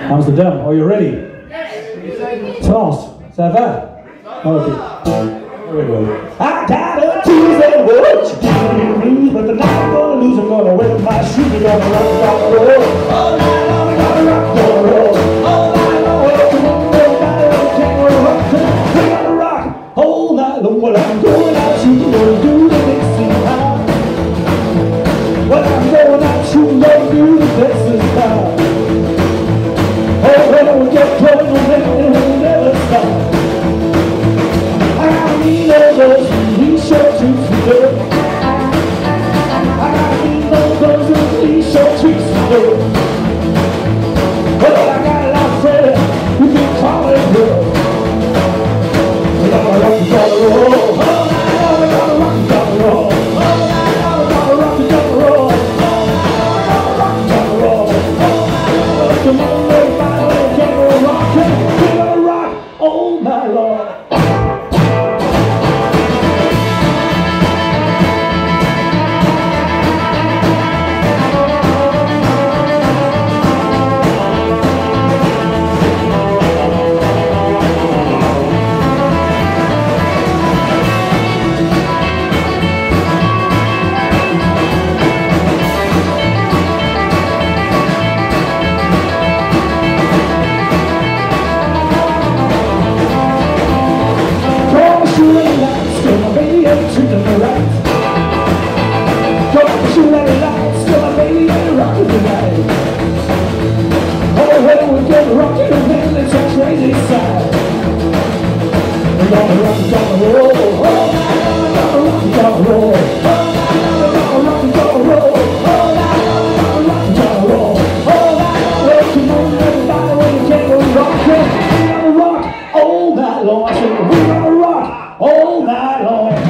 Amsterdam, are you ready? Toss, ça va? Okay. Here we go. I got a Tuesday watch, you give me the blues, but the night I'm gonna lose, I'm gonna wear my shoes, I'm gonna rock and roll. All night long, I'm gonna rock and roll. All night long, come on, everybody, can't rock tonight. We're gonna rock all night long. Well, I'm going out shooting, gonna do the Dixie high. Well, I'm going out shooting, gonna do the Dixie high. Oh, when we get close, we'll never stop. I got me those t-shirt treats to do. I got me those t-shirt treats to do. Well, I got a lot of friends who can call it good. We're gonna rock and roll. All night long, we're gonna rock and roll. All night long, we're gonna rock and roll. All night long, we're gonna rock and roll. All night long, come on, everybody, we're gonna rock and we're gonna rock all night long. All night long, I said, we're gonna rock all night long.